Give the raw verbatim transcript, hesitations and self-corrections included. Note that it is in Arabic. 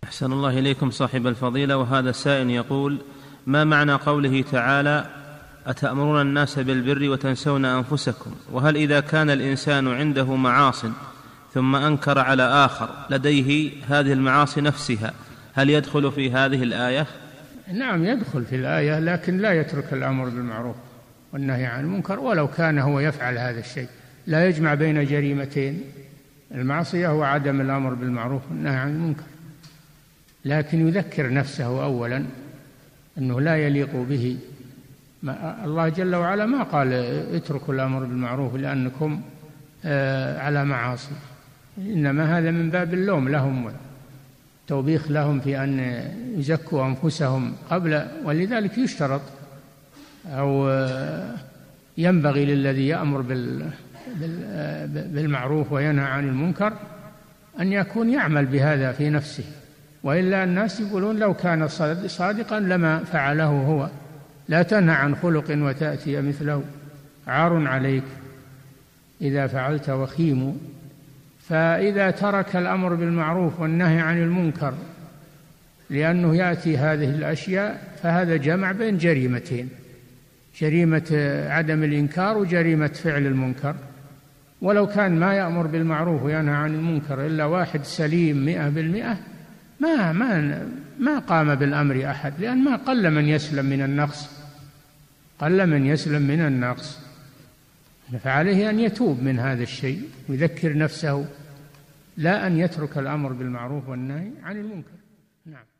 أحسن الله إليكم صاحب الفضيلة. وهذا السائل يقول: ما معنى قوله تعالى: أتأمرون الناس بالبر وتنسون أنفسكم؟ وهل إذا كان الإنسان عنده معاصٍ ثم أنكر على آخر لديه هذه المعاصي نفسها، هل يدخل في هذه الآية؟ نعم يدخل في الآية، لكن لا يترك الأمر بالمعروف والنهي عن المنكر ولو كان هو يفعل هذا الشيء. لا يجمع بين جريمتين، المعصية وعدم الأمر بالمعروف والنهي عن المنكر، لكن يذكر نفسه أولا أنه لا يليق به. ما الله جل وعلا ما قال اتركوا الأمر بالمعروف لأنكم على معاصي، إنما هذا من باب اللوم لهم والتوبيخ لهم في أن يزكوا أنفسهم قبل. ولذلك يشترط أو ينبغي للذي يأمر بالمعروف وينهى عن المنكر أن يكون يعمل بهذا في نفسه، وإلا الناس يقولون لو كان صادقا لما فعله هو. لا تنهى عن خلق وتأتي مثله، عار عليك إذا فعلت وخيم. فإذا ترك الأمر بالمعروف والنهي عن المنكر لأنه يأتي هذه الأشياء فهذا جمع بين جريمتين: جريمة عدم الإنكار وجريمة فعل المنكر. ولو كان ما يأمر بالمعروف وينهى عن المنكر إلا واحد سليم مئة بالمئة ما ما ما قام بالأمر أحد، لأن ما قل من يسلم من النقص، قل من يسلم من النقص. فعليه أن يتوب من هذا الشيء ويذكر نفسه، لا أن يترك الأمر بالمعروف والنهي عن المنكر. نعم.